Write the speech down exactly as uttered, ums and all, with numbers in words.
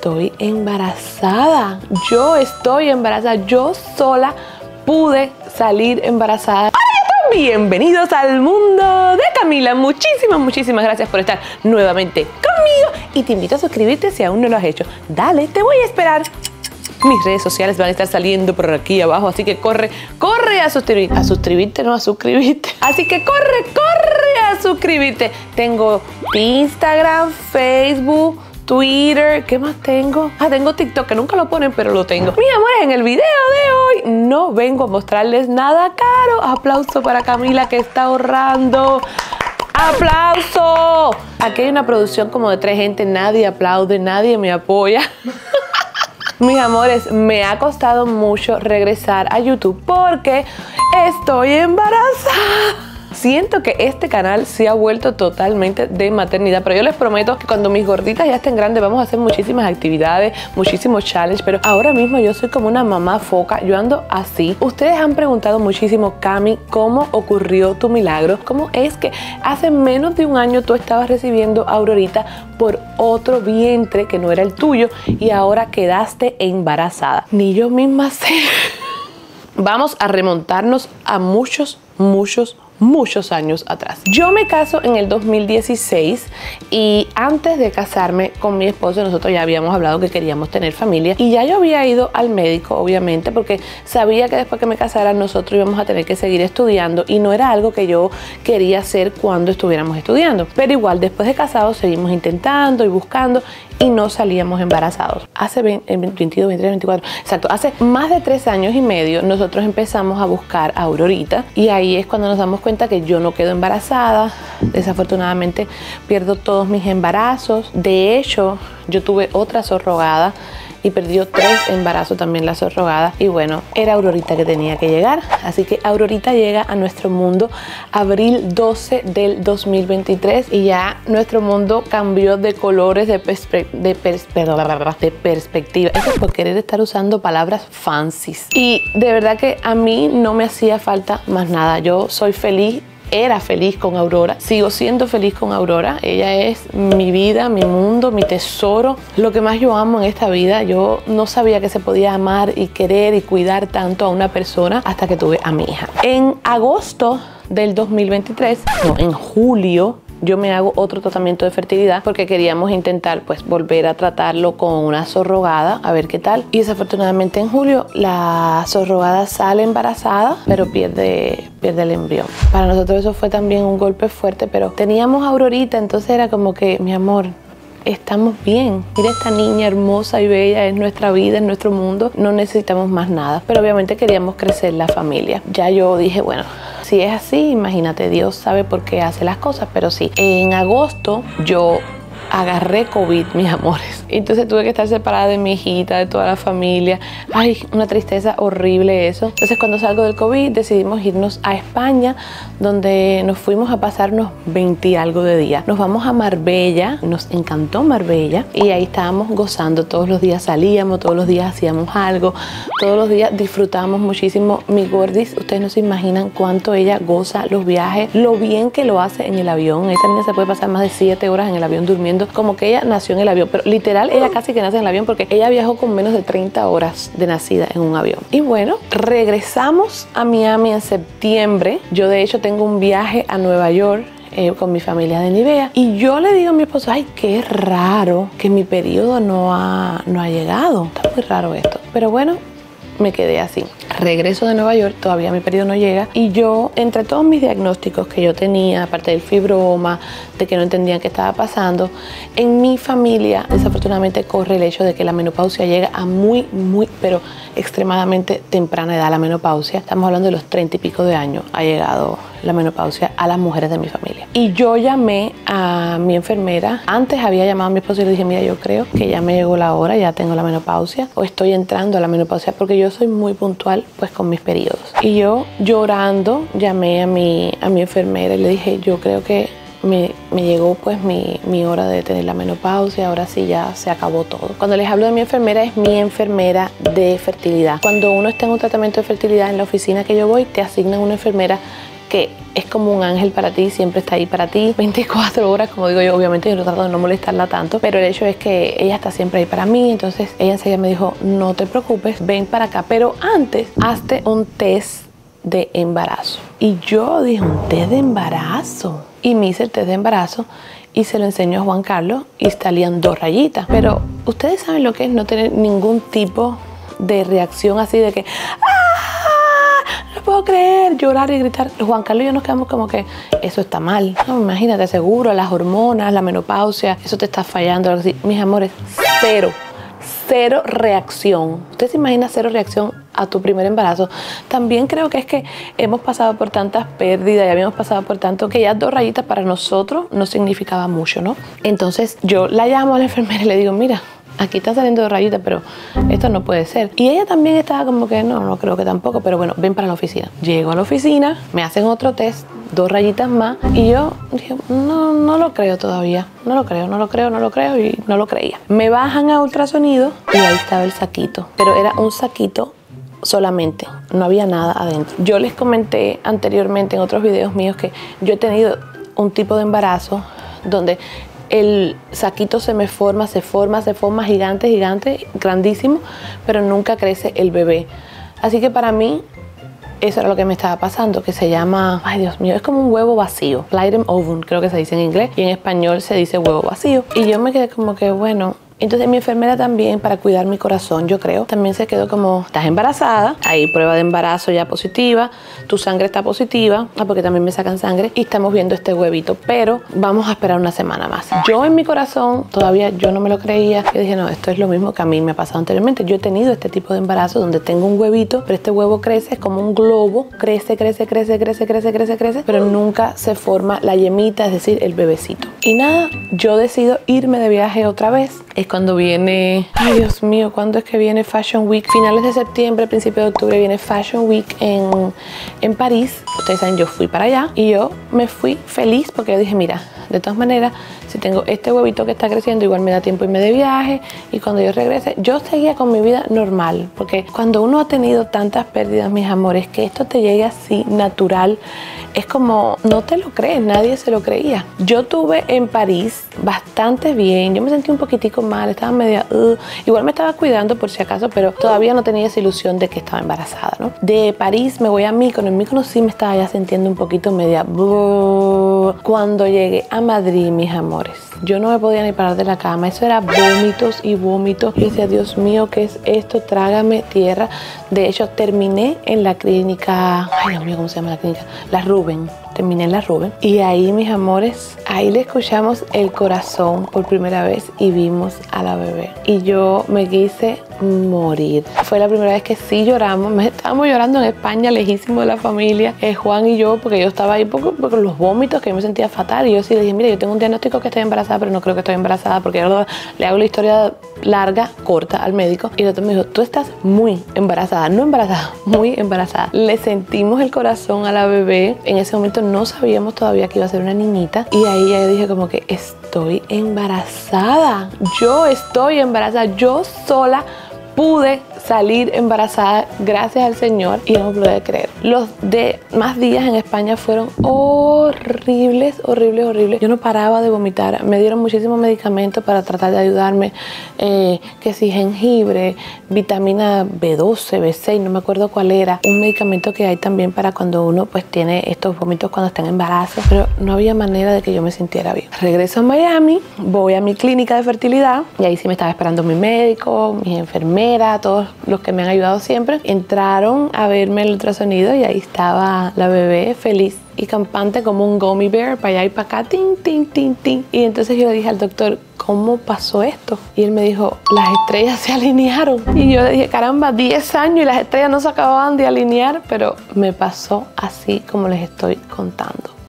estoy embarazada. Yo estoy embarazada. Yo sola pude salir embarazada. Bienvenidos al mundo de Camila. Muchísimas, muchísimas gracias por estar nuevamente conmigo y te invito a suscribirte si aún no lo has hecho. Dale, te voy a esperar. Mis redes sociales van a estar saliendo por aquí abajo, así que corre, corre a suscribirte. A suscribirte, no a suscribirte. Así que corre, corre a suscribirte. Tengo Instagram, Facebook, Twitter, ¿qué más tengo? Ah, tengo TikTok, que nunca lo ponen, pero lo tengo. Mis amores, en el video de hoy no vengo a mostrarles nada caro. Aplauso para Camila, que está ahorrando. ¡Aplauso! Aquí hay una producción como de tres gente, nadie aplaude, nadie me apoya. Mis amores, me ha costado mucho regresar a YouTube porque estoy embarazada. Siento que este canal se ha vuelto totalmente de maternidad, pero yo les prometo que cuando mis gorditas ya estén grandes vamos a hacer muchísimas actividades, muchísimos challenges, pero ahora mismo yo soy como una mamá foca, yo ando así. Ustedes han preguntado muchísimo, Cami, ¿cómo ocurrió tu milagro? ¿Cómo es que hace menos de un año tú estabas recibiendo a Aurorita por otro vientre que no era el tuyo y ahora quedaste embarazada? Ni yo misma sé. Vamos a remontarnos a muchos, muchos, muchos años atrás. Yo me caso en el dos mil dieciséis y antes de casarme con mi esposo nosotros ya habíamos hablado que queríamos tener familia y ya yo había ido al médico, obviamente, porque sabía que después que me casara nosotros íbamos a tener que seguir estudiando y no era algo que yo quería hacer cuando estuviéramos estudiando, pero igual después de casados seguimos intentando y buscando y no salíamos embarazados. Hace veintidós, veintitrés, veinticuatro, exacto, hace más de tres años y medio nosotros empezamos a buscar a Aurorita y ahí es cuando nos damos cuenta que yo no quedo embarazada. Desafortunadamente pierdo todos mis embarazos. De hecho, yo tuve otra subrogada y perdió tres embarazos también la subrogada. Y bueno, era Aurorita que tenía que llegar. Así que Aurorita llega a nuestro mundo abril doce del dos mil veintitrés y ya nuestro mundo cambió de colores, de, perspe de, perspe de perspectiva. Eso es por querer estar usando palabras fancies. Y de verdad que a mí no me hacía falta más nada. Yo soy feliz. Era feliz con Aurora, sigo siendo feliz con Aurora. Ella es mi vida, mi mundo, mi tesoro, lo que más yo amo en esta vida. Yo no sabía que se podía amar y querer y cuidar tanto a una persona hasta que tuve a mi hija. En agosto del dos mil veintitrés, no, en julio, yo me hago otro tratamiento de fertilidad porque queríamos intentar pues volver a tratarlo con una subrogada a ver qué tal, y desafortunadamente en julio la subrogada sale embarazada pero pierde, pierde el embrión. Para nosotros eso fue también un golpe fuerte, pero teníamos a Aurorita, entonces era como que, mi amor, estamos bien. Mira, esta niña hermosa y bella es nuestra vida, es nuestro mundo. No necesitamos más nada. Pero obviamente queríamos crecer la familia. Ya yo dije, bueno, si es así, imagínate, Dios sabe por qué hace las cosas. Pero sí, en agosto yo agarré COVID, mis amores. Entonces tuve que estar separada de mi hijita, de toda la familia. Ay, una tristeza horrible eso. Entonces cuando salgo del COVID decidimos irnos a España, donde nos fuimos a pasarnos veinte y algo de días. Nos vamos a Marbella, nos encantó Marbella y ahí estábamos gozando. Todos los días salíamos, todos los días hacíamos algo, todos los días disfrutábamos muchísimo. Mi gordis, ustedes no se imaginan cuánto ella goza los viajes, lo bien que lo hace en el avión. Esa niña se puede pasar más de siete horas en el avión durmiendo, como que ella nació en el avión, pero literal ella casi que nace en el avión porque ella viajó con menos de treinta horas de nacida en un avión. Y bueno, regresamos a Miami en septiembre. Yo de hecho tengo un viaje a Nueva York eh, con mi familia de Nivea y yo le digo a mi esposo, ay, qué raro que mi periodo no ha, no ha llegado. Está muy raro esto, pero bueno, me quedé así. Regreso de Nueva York, todavía mi periodo no llega y yo, entre todos mis diagnósticos que yo tenía, aparte del fibroma, de que no entendían qué estaba pasando, en mi familia desafortunadamente corre el hecho de que la menopausia llega a muy, muy, pero extremadamente temprana edad. La menopausia, estamos hablando de los treinta y pico de años, ha llegado la menopausia a las mujeres de mi familia. Y yo llamé a mi enfermera, antes había llamado a mi esposo y le dije, mira, yo creo que ya me llegó la hora, ya tengo la menopausia o estoy entrando a la menopausia, porque yo soy muy puntual pues con mis periodos. Y yo llorando llamé a mi, a mi enfermera y le dije, yo creo que me, me llegó pues mi, mi hora de tener la menopausia, ahora sí ya se acabó todo. Cuando les hablo de mi enfermera, es mi enfermera de fertilidad. Cuando uno está en un tratamiento de fertilidad en la oficina que yo voy, te asignan una enfermera que es como un ángel para ti, siempre está ahí para ti, veinticuatro horas, como digo yo. Obviamente yo no trato de no molestarla tanto, pero el hecho es que ella está siempre ahí para mí. Entonces ella enseguida me dijo, no te preocupes, ven para acá, pero antes hazte un test de embarazo. Y yo dije, un test de embarazo, y me hice el test de embarazo y se lo enseñó a Juan Carlos y salían dos rayitas. Pero ustedes saben lo que es no tener ningún tipo de reacción así de que ¡ah! No puedo creer, llorar y gritar. Juan Carlos y yo nos quedamos como que eso está mal. No, imagínate, seguro, las hormonas, la menopausia, eso te está fallando, algo así. Mis amores, cero, cero reacción. ¿Usted se imagina cero reacción a tu primer embarazo? También creo que es que hemos pasado por tantas pérdidas y habíamos pasado por tanto que ya dos rayitas para nosotros no significaba mucho, ¿no? Entonces yo la llamo a la enfermera y le digo, mira, aquí está saliendo dos rayitas, pero esto no puede ser. Y ella también estaba como que no, no creo que tampoco, pero bueno, ven para la oficina. Llego a la oficina, me hacen otro test, dos rayitas más, y yo dije, no, no lo creo todavía, no lo creo, no lo creo, no lo creo, y no lo creía. Me bajan a ultrasonido y ahí estaba el saquito, pero era un saquito solamente, no había nada adentro. Yo les comenté anteriormente en otros videos míos que yo he tenido un tipo de embarazo donde el saquito se me forma, se forma, se forma gigante, gigante, grandísimo, pero nunca crece el bebé. Así que para mí eso era lo que me estaba pasando, que se llama, ay Dios mío, es como un huevo vacío, Platen ovum, creo que se dice en inglés, y en español se dice huevo vacío. Y yo me quedé como que, bueno, entonces mi enfermera también, para cuidar mi corazón, yo creo, también se quedó como, estás embarazada, hay prueba de embarazo ya positiva, tu sangre está positiva, ah, porque también me sacan sangre, y estamos viendo este huevito, pero vamos a esperar una semana más. Yo en mi corazón, todavía yo no me lo creía, yo dije, no, esto es lo mismo que a mí me ha pasado anteriormente. Yo he tenido este tipo de embarazo donde tengo un huevito, pero este huevo crece, es como un globo, crece, crece, crece, crece, crece, crece, crece, pero nunca se forma la yemita, es decir, el bebecito. Y nada, yo decido irme de viaje otra vez. Es cuando viene, ay Dios mío, ¿cuándo es que viene Fashion Week? Finales de septiembre, principios de octubre viene Fashion Week en, en París. Ustedes saben, yo fui para allá y yo me fui feliz porque yo dije, mira, de todas maneras, si tengo este huevito que está creciendo, igual me da tiempo irme de viaje, y cuando yo regrese, yo seguía con mi vida normal, porque cuando uno ha tenido tantas pérdidas, mis amores, que esto te llegue así natural, es como, no te lo crees, nadie se lo creía. Yo tuve en París bastante bien, yo me sentí un poquitico mal, estaba media, uh, igual me estaba cuidando por si acaso, pero todavía no tenía esa ilusión de que estaba embarazada, ¿no? De París me voy a Mícono, en Mícono sí me estaba ya sintiendo un poquito media, uh, cuando llegué a Madrid, mis amores, yo no me podía ni parar de la cama, eso era vómitos y vómitos. Yo decía, Dios mío, ¿qué es esto? Trágame tierra. De hecho, terminé en la clínica, ay Dios mío, ¿cómo se llama la clínica? La Rubén. Terminé en la Rubén. Y ahí, mis amores, ahí le escuchamos el corazón por primera vez y vimos a la bebé. Y yo me quise morir. Fue la primera vez que sí lloramos. Me estábamos llorando en España, lejísimo de la familia, eh, Juan y yo, porque yo estaba ahí por, por los vómitos, que yo me sentía fatal. Y yo sí le dije, mira, yo tengo un diagnóstico que estoy embarazada, pero no creo que estoy embarazada, porque yo le hago la historia larga, corta al médico. Y el otro me dijo, tú estás muy embarazada, no embarazada, muy embarazada. Le sentimos el corazón a la bebé. En ese momento no sabíamos todavía que iba a ser una niñita. Y ahí ya dije como que estoy embarazada. Yo estoy embarazada. Yo sola pude salir embarazada gracias al Señor y no lo pude creer. Los demás días en España fueron horribles, horribles, horribles. Yo no paraba de vomitar. Me dieron muchísimos medicamentos para tratar de ayudarme. Eh, que si jengibre, vitamina B doce, B seis, no me acuerdo cuál era. Un medicamento que hay también para cuando uno pues tiene estos vómitos cuando está en embarazo. Pero no había manera de que yo me sintiera bien. Regreso a Miami, voy a mi clínica de fertilidad y ahí sí me estaba esperando mi médico, mi enfermera, todos los que me han ayudado siempre. Entraron a verme el ultrasonido y ahí estaba la bebé feliz y campante como un gummy bear, para allá y para acá, tin, tin, tin, tin. Y entonces yo le dije al doctor, ¿cómo pasó esto? Y él me dijo, las estrellas se alinearon. Y yo le dije, caramba, diez años y las estrellas no se acababan de alinear, pero me pasó así como les estoy contando.